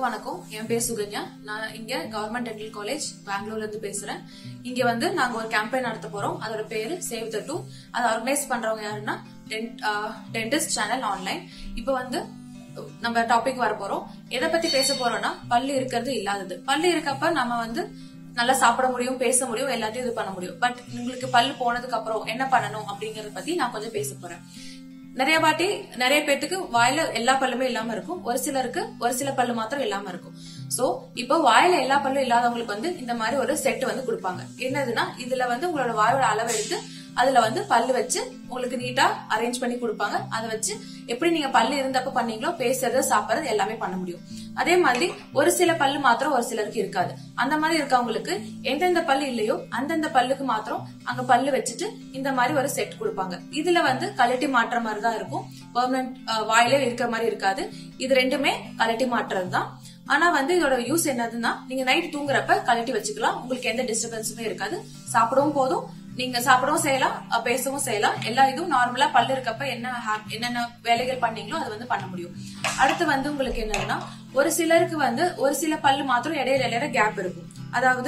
எல்லாருக்கும் வணக்கம். என் பேர் சுகன்யா. நான் இங்க கவர்மெண்ட் டென்டல் காலேஜ் பெங்களூர்ல இருந்து பேசுறேன். இங்க வந்து நாங்க ஒரு கேம்பெயின் நடத்த போறோம். அதோட பேரு சேவ் த டூ. அதை ஆர்கனைஸ் பண்றவங்க யாருன்னா டென்டிஸ்ட் சேனல் ஆன்லைன். இப்ப வந்து நம்ம டாபிக் வர போறோம். எதை பத்தி பேச போறோம்னா பல்லு இருக்கிறது இல்லாதது. பல்லு இருக்கப்ப நம்ம வந்து நல்லா சாப்பிட முடியும், பேச முடியும், எல்லாத்தையும் இது பண்ண முடியும். பட் உங்களுக்கு பல்லு போனதுக்கு அப்புறம் என்ன பண்ணணும் அப்படிங்கறத பத்தி நான் கொஞ்சம் பேச போறேன். நிறைய பேத்துக்கு வாயில எல்லா பல்லுமே இல்லாம இருக்கும். ஒரு சிலருக்கு ஒரு சில பல்லு மாத்திரம் இல்லாம இருக்கும். சோ இப்போ வாயில எல்லா பல்லும் இல்லாதவங்களுக்கு வந்து இந்த மாதிரி ஒரு செட் வந்து கொடுப்பாங்க. என்னதுன்னா இதுல வந்து உங்களோட வாயோட அளவு எடுத்து அதுல வந்து பல்லு வச்சு உங்களுக்கு நீட்டா அரேஞ்ச் பண்ணி கொடுப்பாங்க. அதை வச்சு எப்படி நீங்க பல்லு இருந்தப்ப பண்ணீங்களோ பேசுறது சாப்பிடுறது எல்லாமே பண்ண முடியும். அதே மாதிரி ஒரு சில பல்லு மாத்திரம் ஒரு சிலருக்கு இருக்காது. அந்த மாதிரி இருக்கவங்களுக்கு எந்தெந்த பல்லு இல்லையோ அந்தந்த பல்லுக்கு மாத்திரம் அங்க பல்லு வச்சுட்டு இந்த மாதிரி ஒரு செட் கொடுப்பாங்க. இதுல வந்து கழட்டி மாற்ற மாதிரி தான் இருக்கும். பெர்மனன்ட் வாயிலே இருக்கிற மாதிரி இருக்காது. இது ரெண்டுமே கழட்டி மாற்றுறது தான். ஆனா வந்து இதோட யூஸ் என்னதுன்னா நீங்க நைட் தூங்குறப்ப கழட்டி வச்சுக்கலாம். உங்களுக்கு எந்த டிஸ்டர்பன்ஸுமே இருக்காது. சாப்பிடவும் போதும், நீங்க சாப்பிடவும் செய்யலாம், பேசவும் செய்யலாம். எல்லா இதுவும் நார்மலா பல்லு இருக்கப்ப என்னென்ன வேலைகள் பண்ணீங்களோ அது வந்து பண்ண முடியும். அடுத்து வந்து உங்களுக்கு என்னதுன்னா ஒரு சிலருக்கு வந்து ஒரு சில பல்லு மாத்திரம் இடையில கேப் இருக்கும். அதாவது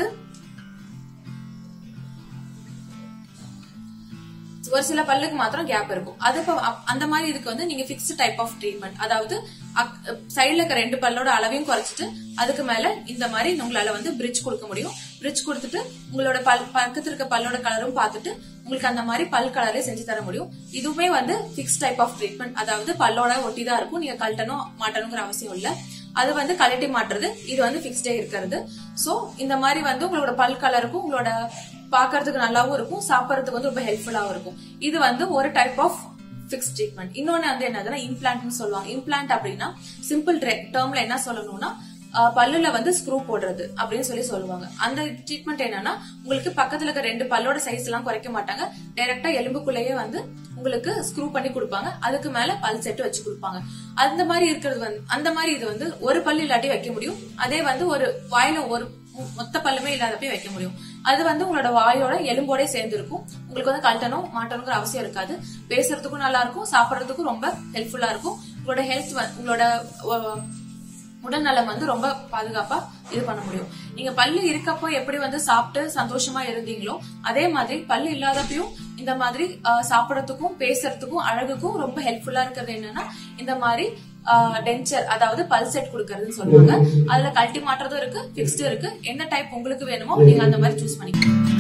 ஒரு சில பல்லுக்கு மாத்திரம் கேப் இருக்கும். அது அந்த மாதிரி இதுக்கு வந்து நீங்க பிக்ஸ்ட் டைப் ஆஃப் ட்ரீட்மெண்ட், அதாவது சைட்ல இருக்க ரெண்டு பல்லோட அளவையும் குறைச்சிட்டு அதுக்கு மேல இந்த மாதிரி உங்களால வந்து பிரிட்ஜ் கொடுக்க முடியும். பிரிட்ஜ் கொடுத்துட்டு உங்களோட பக்கத்துல இருக்க பல்லோட கலரும் பார்த்துட்டு உங்களுக்கு அந்த மாதிரி பல் கலரே செஞ்சு தர முடியும். இதுவுமே வந்து பிக்ஸ் டைப் ஆஃப் ட்ரீட்மெண்ட், அதாவது பல்லோட ஒட்டிதான் இருக்கும். நீங்க கழட்டணும் மாட்டணுங்கிற அவசியம் இல்ல. அது வந்து கழட்டி மாட்டுறது, இது வந்து பிக்ஸ்டே இருக்கிறது. சோ இந்த மாதிரி வந்து உங்களோட பல் கலருக்கும் உங்களோட பாக்குறதுக்கு நல்லாவும் இருக்கும், சாப்பிடறதுக்கு வந்து ரொம்ப ஹெல்ப்ஃபுல்லாவும் இருக்கும். இது வந்து ஒரு டைப் ஆஃப் பிக்ஸ் ட்ரீட்மெண்ட். இன்னொன்னு வந்து என்னதுன்னா இம்ப்ளான்ட்னு சொல்லுவாங்க. இம்ப்ளான்ட் அப்படின்னா சிம்பிள் டேர்ம்ல என்ன சொல்லணும்னா பல்லுல வந்து ஸ்க்ரூ போடுறது அப்படின்னு சொல்லுவாங்க. அந்த ட்ரீட்மெண்ட் என்னன்னா உங்களுக்கு பக்கத்துல இருக்க ரெண்டு பல்லோட சைஸ் எல்லாம் குறைக்க மாட்டாங்க. டைரக்டா எலும்புக்குள்ளேயே வந்து உங்களுக்கு ஸ்க்ரூ பண்ணி கொடுப்பாங்க. அதுக்கு மேல பல் செட் வச்சு கொடுப்பாங்க. அந்த மாதிரி இருக்கிறது வந்து அந்த மாதிரி இது வந்து ஒரு பல்லு இல்லாட்டி வைக்க முடியும். அதே வந்து ஒரு வாயில ஒரு மொத்த பல்லுமே இல்லாதப்பே வைக்க முடியும். அது வந்து உங்களோட வாயோட எலும்போட சேர்ந்து இருக்கும். உங்களுக்கு வந்து கழட்டணும் மாட்டணுங்கிற அவசியம் இருக்காது. பேசுறதுக்கும் நல்லா இருக்கும், சாப்பிடறதுக்கும் ரொம்ப ஹெல்ப்ஃபுல்லா இருக்கும். உங்களோட ஹெல்த் உங்களோட உடல்நலம் வந்து ரொம்ப பாதுகாப்பா இது பண்ண முடியும். நீங்க பல்லு இருக்கப்போ எப்படி வந்து சாப்பிட்டு சந்தோஷமா இருந்தீங்களோ அதே மாதிரி பல்லு இல்லாதப்பையும் இந்த மாதிரி சாப்பிடறதுக்கும் பேசுறதுக்கும் அழகுக்கும் ரொம்ப ஹெல்ப்ஃபுல்லா இருக்கிறது என்னன்னா இந்த மாதிரி டென்ச்சர், அதாவது பல் செட் கொடுக்கறதுன்னு சொல்லுவாங்க. அதுல கழட்டி மாற்றதும் இருக்கு, பிக்ஸ்டும் இருக்கு. என்ன டைப் உங்களுக்கு வேணுமோ நீங்க அந்த மாதிரி சூஸ் பண்ணிக்கலாம்.